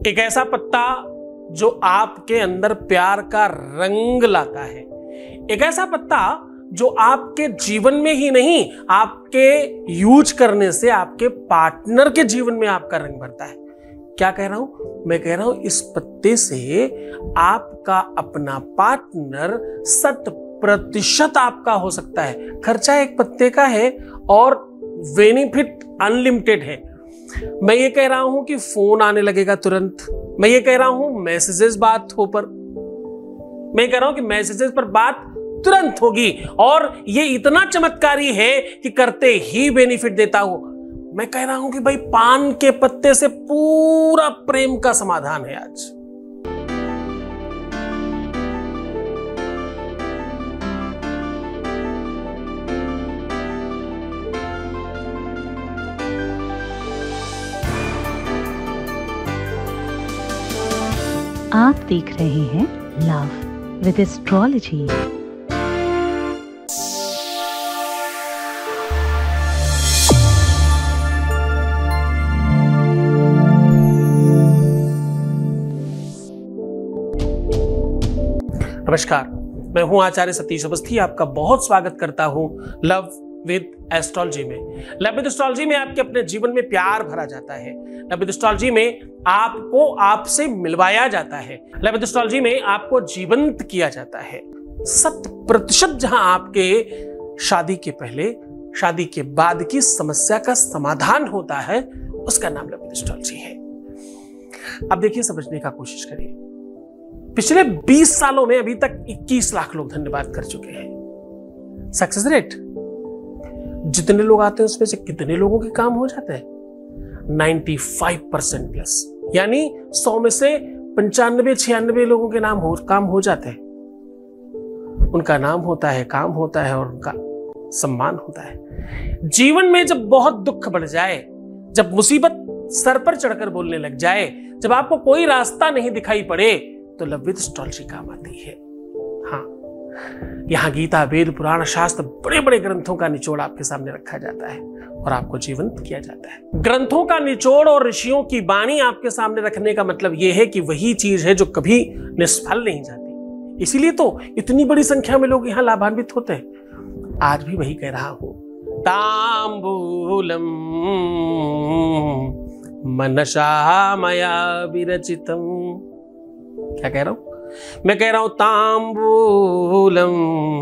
एक ऐसा पत्ता जो आपके अंदर प्यार का रंग लाता है, एक ऐसा पत्ता जो आपके जीवन में ही नहीं, आपके यूज करने से आपके पार्टनर के जीवन में आपका रंग भरता है। क्या कह रहा हूं? मैं कह रहा हूं इस पत्ते से आपका अपना पार्टनर 100% आपका हो सकता है। खर्चा एक पत्ते का है और बेनिफिट अनलिमिटेड है। मैं ये कह रहा हूं कि फोन आने लगेगा तुरंत, मैं ये कह रहा हूं मैसेजेस बात हो पर, मैं कह रहा हूं कि मैसेजेस पर बात तुरंत होगी और ये इतना चमत्कारी है कि करते ही बेनिफिट देता हूं। मैं कह रहा हूं कि भाई पान के पत्ते से पूरा प्रेम का समाधान है आज। आप देख रहे हैं लव विद एस्ट्रोलॉजी। नमस्कार, मैं हूं आचार्य सतीश अवस्थी। आपका बहुत स्वागत करता हूं लव विद एस्ट्रोलॉजी में। लव विद एस्ट्रोलॉजी में आपके अपने जीवन में प्यार भरा जाता है। लव विद एस्ट्रोलॉजी में आपको आपसे मिलवाया जाता है। लव विद एस्ट्रोलॉजी में आपको जीवंत किया जाता है। 100% जहां आपके शादी के पहले, शादी के बाद की समस्या का समाधान होता है, उसका नाम लव विद एस्ट्रोलॉजी है। अब देखिए, समझने का कोशिश करिए। पिछले 20 सालों में अभी तक 21 लाख लोग धन्यवाद कर चुके हैं। सक्सेस रेट, जितने लोग आते हैं उसमें से कितने लोगों के काम हो जाते हैं? 95% प्लस, यानी 100 में से 95-96 लोगों के काम हो जाते हैं। उनका नाम होता है, काम होता है और उनका सम्मान होता है। जीवन में जब बहुत दुख बढ़ जाए, जब मुसीबत सर पर चढ़कर बोलने लग जाए, जब आपको कोई रास्ता नहीं दिखाई पड़े, तो लव विद एस्ट्रोलॉजी काम आती है। हाँ, यहां गीता, वेद, पुराण, शास्त्र, बड़े बड़े ग्रंथों का निचोड़ आपके सामने रखा जाता है और आपको जीवंत किया जाता है। ग्रंथों का निचोड़ और ऋषियों की वाणी आपके सामने रखने का मतलब यह है कि वही चीज है जो कभी निष्फल नहीं जाती। इसीलिए तो इतनी बड़ी संख्या में लोग यहां लाभान्वित होते हैं। आज भी वही कह रहा हूं, तांबूलम मनसा मया विरचितम। क्या कह रहा हूं? मैं कह रहा हूं तांबूलम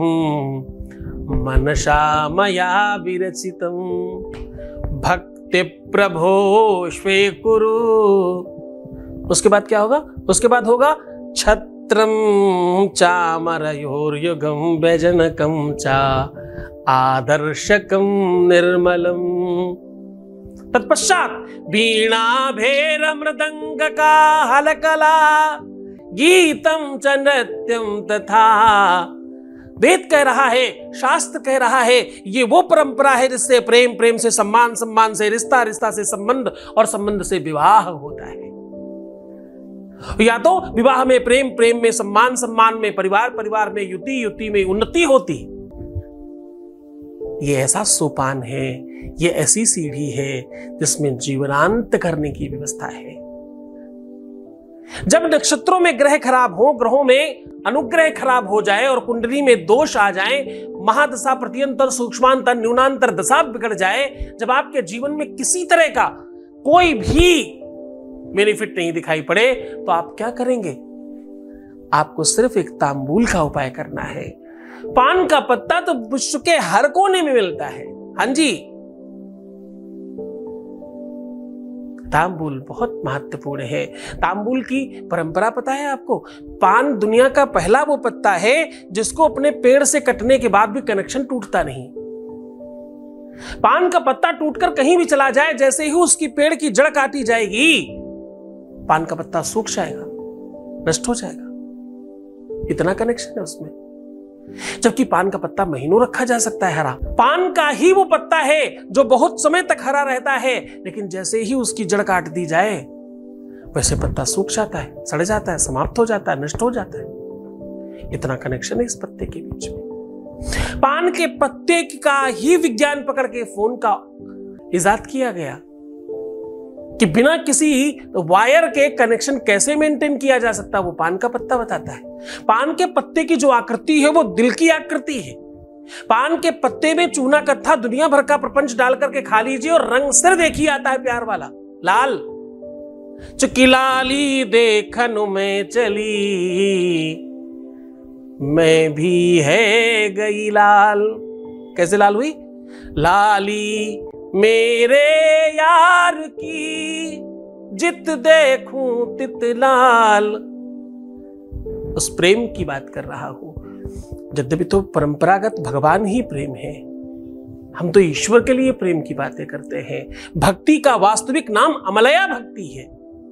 मनसा मया विरचितम भक्ति प्रभो स्वीकुरु। उसके बाद क्या होगा? उसके बाद होगा छत्रम चामरयोर्युगम व्यजनकम चा आदर्शकम निर्मलम। तत्पश्चात वीणा भेर मृदंग का हलकला गीतम च नृत्यम तथा। वेद कह रहा है, शास्त्र कह रहा है, ये वो परंपरा है जिससे प्रेम, प्रेम से सम्मान, सम्मान से रिश्ता, रिश्ता से संबंध और संबंध से विवाह होता है। या तो विवाह में प्रेम, प्रेम में सम्मान, सम्मान में परिवार, परिवार में युति, युति में उन्नति होती। ये ऐसा सोपान है, ये ऐसी सीढ़ी है जिसमें जीवनांत करने की व्यवस्था है। जब नक्षत्रों में ग्रह खराब हो, ग्रहों में अनुग्रह खराब हो जाए और कुंडली में दोष आ जाए, महादशा, प्रत्यंतर, सूक्ष्मांतर, न्यूनांतर दशा बिगड़ जाए, जब आपके जीवन में किसी तरह का कोई भी बेनिफिट नहीं दिखाई पड़े, तो आप क्या करेंगे? आपको सिर्फ एक तांबूल का उपाय करना है। पान का पत्ता तो विश्व के हर कोने में मिलता है। हाँ जी, तांबूल बहुत महत्वपूर्ण है। तांबूल की परंपरा पता है आपको? पान दुनिया का पहला वो पत्ता है जिसको अपने पेड़ से कटने के बाद भी कनेक्शन टूटता नहीं। पान का पत्ता टूटकर कहीं भी चला जाए, जैसे ही उसकी पेड़ की जड़ काटी जाएगी, पान का पत्ता सूख जाएगा, नष्ट हो जाएगा। इतना कनेक्शन है उसमें। जबकि पान का पत्ता महीनों रखा जा सकता है हरा। पान का ही वो पत्ता है जो बहुत समय तक हरा रहता है, लेकिन जैसे ही उसकी जड़ काट दी जाए, वैसे पत्ता सूख जाता है, सड़ जाता है, समाप्त हो जाता है, नष्ट हो जाता है। इतना कनेक्शन है इस पत्ते के बीच में। पान के पत्ते का ही विज्ञान पकड़ के फोन का इजाद किया गया। कि बिना किसी वायर के कनेक्शन कैसे मेंटेन किया जा सकता है, वो पान का पत्ता बताता है। पान के पत्ते की जो आकृति है वो दिल की आकृति है। पान के पत्ते में चूना कत्था दुनिया भर का प्रपंच डाल करके खा लीजिए और रंग सिर देखिए आता है प्यार वाला, लाल। चुकी लाली देखन में चली, मैं भी है गई लाल। कैसे लाल हुई? लाली मेरे यार की, जित देखूं तित लाल। उस प्रेम की बात कर रहा हूं। यद्यपि तो परंपरागत भगवान ही प्रेम है, हम तो ईश्वर के लिए प्रेम की बातें करते हैं। भक्ति का वास्तविक नाम अमलया भक्ति है।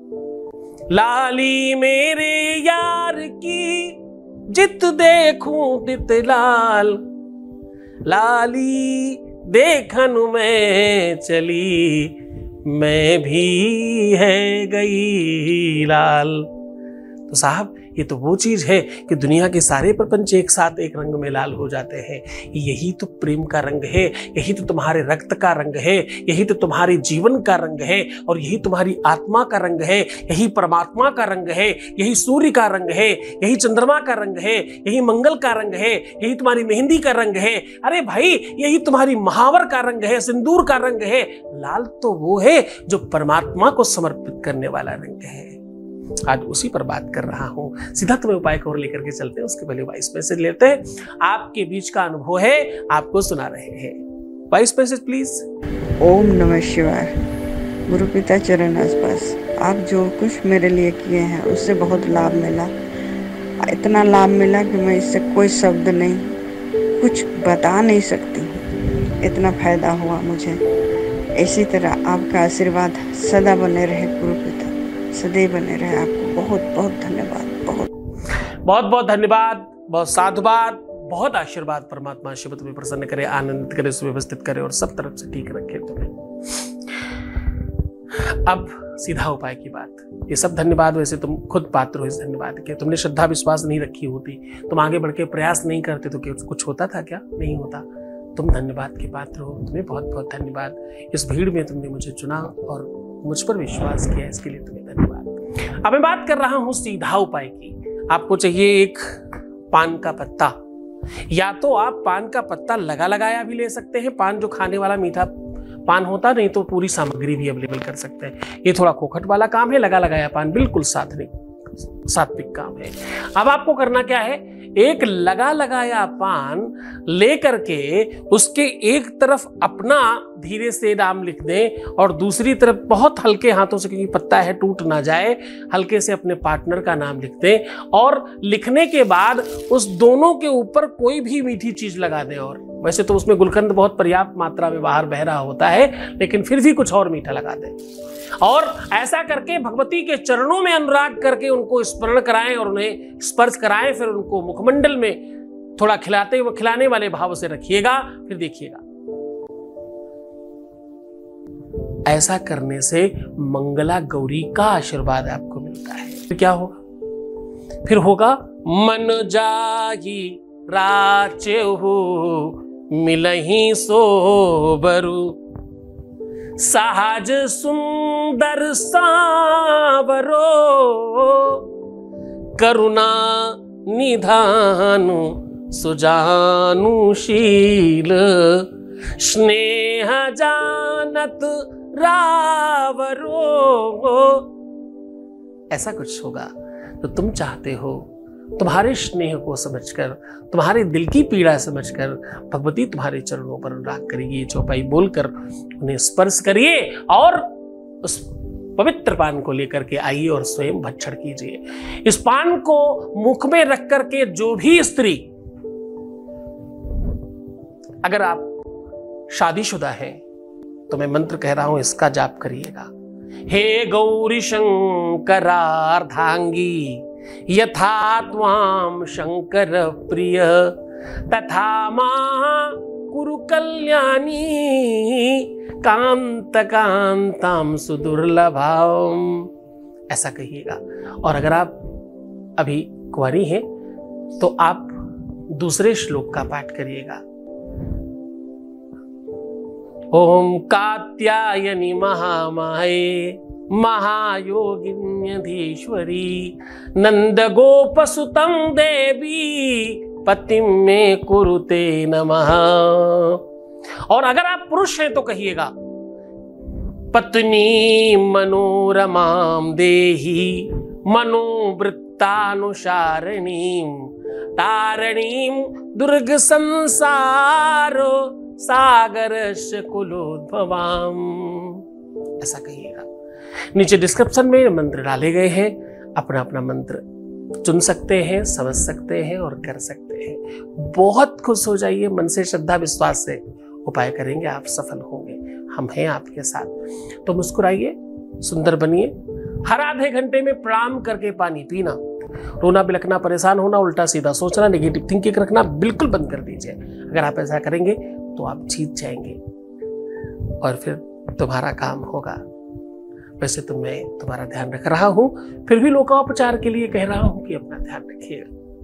लाली मेरे यार की, जित देखूं तित लाल। लाली देखन में चली, मैं भी है गई लाल। तो साहब ये तो वो चीज है कि दुनिया के सारे प्रपंच एक साथ एक रंग में लाल हो जाते हैं। यही तो प्रेम का रंग है, यही तो तुम्हारे रक्त का रंग है, यही तो तुम्हारे जीवन का रंग है, और यही तुम्हारी आत्मा का रंग है, यही परमात्मा का रंग है, यही सूर्य का रंग है, यही चंद्रमा का रंग है, यही मंगल का रंग है, यही तुम्हारी मेहंदी का रंग है। अरे भाई यही तुम्हारी महावर का रंग है, सिंदूर का रंग है। लाल तो वो है जो परमात्मा को समर्पित करने वाला रंग है। आज उसी पर बात कर रहा हूं। सीधा तुम्हें उपाय को और लेकर के चलते हैं, उसके पहले वॉइस मैसेज लेते हैं। आपके बीच का अनुभव है, आपको सुना रहे हैं। Voice message please. ओम नमः शिवाय। गुरु पिता चरण आसपास, आप जो कुछ मेरे लिए किए हैं उससे बहुत लाभ मिला। इतना लाभ मिला कि मैं इससे कोई शब्द नहीं, कुछ बता नहीं सकती। इतना फायदा हुआ मुझे। इसी तरह आपका आशीर्वाद सदा बने रहे गुरु पिता, सदैव बने रहे। आपको बहुत बहुत धन्यवाद। बहुत बहुत धन्यवाद, बहुत साधुवाद, बहुत आशीर्वाद। परमात्मा शिव तुम्हें प्रसन्न करे, आनंदित करे, सुव्यवस्थित करे और सब तरफ से ठीक रखे तुम्हें। अब सीधा उपाय की बात। ये सब धन्यवाद वैसे तुम खुद पात्र हो इस धन्यवाद के। तुमने श्रद्धा विश्वास नहीं रखी होती, तुम आगे बढ़ के प्रयास नहीं करते तो कुछ होता था क्या? नहीं होता। तुम धन्यवाद के पात्र हो, तुम्हें बहुत बहुत धन्यवाद। इस भीड़ में तुमने मुझे चुना और मुझ पर विश्वास किया, इसके लिए तुम्हें धन्यवाद। अब मैं बात कर रहा हूं सीधा उपाय की। आपको चाहिए एक पान का पत्ता, या तो आप पान का पत्ता लगाया भी ले सकते हैं। पान जो खाने वाला मीठा पान होता, नहीं तो पूरी सामग्री भी अवेलेबल कर सकते हैं। ये थोड़ा खोखट वाला काम है, लगाया पान बिल्कुल सात्विक काम है। अब आपको करना क्या है, एक लगाया पान लेकर के उसके एक तरफ अपना धीरे से नाम लिख दें और दूसरी तरफ बहुत हल्के हाथों से, क्योंकि पत्ता है टूट ना जाए, हल्के से अपने पार्टनर का नाम लिख दें। और लिखने के बाद उस दोनों के ऊपर कोई भी मीठी चीज लगा दें। और वैसे तो उसमें गुलकंद बहुत पर्याप्त मात्रा में बाहर बह रहा होता है, लेकिन फिर भी कुछ और मीठा लगा दें। और ऐसा करके भगवती के चरणों में अनुराग करके उनको स्मरण कराएं और उन्हें स्पर्श कराएं। फिर उनको मुखमंडल में थोड़ा खिलाने वाले भाव से रखिएगा। फिर देखिएगा, ऐसा करने से मंगला गौरी का आशीर्वाद आपको मिलता है। फिर क्या होगा? फिर होगा मन जाही राचे हो, मिलही सोबरू, सहज सुंदर सावरो, करुणा निधानु सुजानुशील, स्नेह जानत रावरो। ऐसा कुछ होगा तो तुम चाहते हो, तुम्हारे स्नेह को समझकर, तुम्हारे दिल की पीड़ा समझकर भगवती तुम्हारे चरणों पर अनुराग करेगी। चौपाई बोलकर उन्हें स्पर्श करिए और उस पवित्र पान को लेकर के आइए और स्वयं भक्षण कीजिए। इस पान को मुख में रख करके जो भी स्त्री, अगर आप शादीशुदा हैं तो मैं मंत्र कह रहा हूं, इसका जाप करिएगा। हे गौरी शंकरार्धांगी, यथा त्वां शंकर प्रिय, तथा मां कुरु कल्याणी, कांत कांताम सुदुर्लभाम। ऐसा कहिएगा। और अगर आप अभी कुंवारी हैं तो आप दूसरे श्लोक का पाठ करिएगा। ओम कात्यायनी महामाये महायोगिन्यधीश्वरी नंद गोपसुतं देवी पतिं मे कुरुते नमः। और अगर आप पुरुष हैं तो कहिएगा पत्नी मनोरमां देहि मनोवृत्तानुसारिणीं तारिणीं दुर्ग संसारो सागरस्य कुलोद्भवाम। ऐसा कहिएगा। नीचे डिस्क्रिप्शन में मंत्र डाले गए हैं, अपना अपना मंत्र चुन सकते हैं, समझ सकते हैं और कर सकते हैं। बहुत खुश हो जाइए, मन से श्रद्धा विश्वास से उपाय करेंगे, आप सफल होंगे। हम हैं आपके साथ। तो मुस्कुराइए, सुंदर बनिए। हर आधे घंटे में प्रणाम करके पानी पीना, रोना बिलखना, परेशान होना, उल्टा सीधा सोचना, नेगेटिव थिंकिंग रखना बिल्कुल बंद कर दीजिए। अगर आप ऐसा करेंगे तो आप जीत जाएंगे और फिर तुम्हारा काम होगा। वैसे तो मैं तुम्हारा ध्यान रख रहा हूं, फिर भी लोकोपचार के लिए कह रहा हूं कि अपना ध्यान रखिए।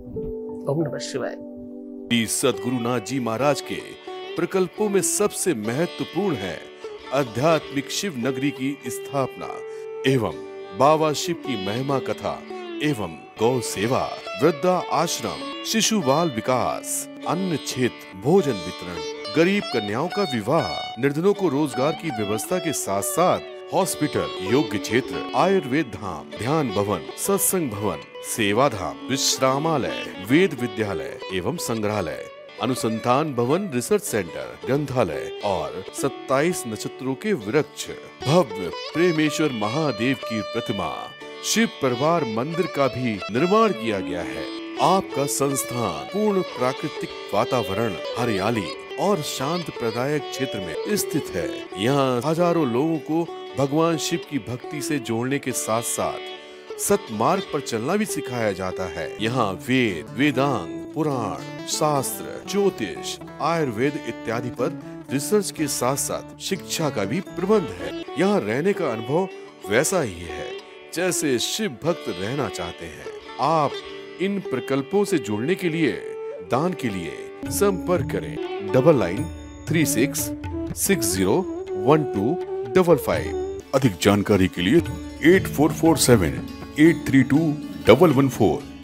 ओम नमः शिवाय। सद्गुरु नाथ जी महाराज के प्रकल्पों में सबसे महत्वपूर्ण है आध्यात्मिक शिव नगरी की स्थापना एवं बाबा शिव की महिमा कथा एवं गौ सेवा, वृद्धा आश्रम, शिशु बाल विकास, अन्न क्षेत्र, भोजन वितरण, गरीब कन्याओं का विवाह, निर्धनों को रोजगार की व्यवस्था के साथ साथ हॉस्पिटल, योग्य क्षेत्र, आयुर्वेद धाम, ध्यान भवन, सत्संग भवन, सेवा धाम, विश्रामालय, वेद विद्यालय एवं संग्रहालय, अनुसंधान भवन, रिसर्च सेंटर, ग्रंथालय और 27 नक्षत्रों के वृक्ष, भव्य प्रेमेश्वर महादेव की प्रतिमा, शिव परिवार मंदिर का भी निर्माण किया गया है। आपका संस्थान पूर्ण प्राकृतिक वातावरण, हरियाली और शांत प्रदायक क्षेत्र में स्थित है। यहाँ हजारों लोगों को भगवान शिव की भक्ति से जोड़ने के साथ साथ सतमार्ग पर चलना भी सिखाया जाता है। यहाँ वेद, वेदांग, पुराण, शास्त्र, ज्योतिष, आयुर्वेद इत्यादि पर रिसर्च के साथ साथ शिक्षा का भी प्रबंध है। यहाँ रहने का अनुभव वैसा ही है जैसे शिव भक्त रहना चाहते हैं। आप इन प्रकल्पों से जुड़ने के लिए, दान के लिए संपर्क करें 9936601255। अधिक जानकारी के लिए 8447832114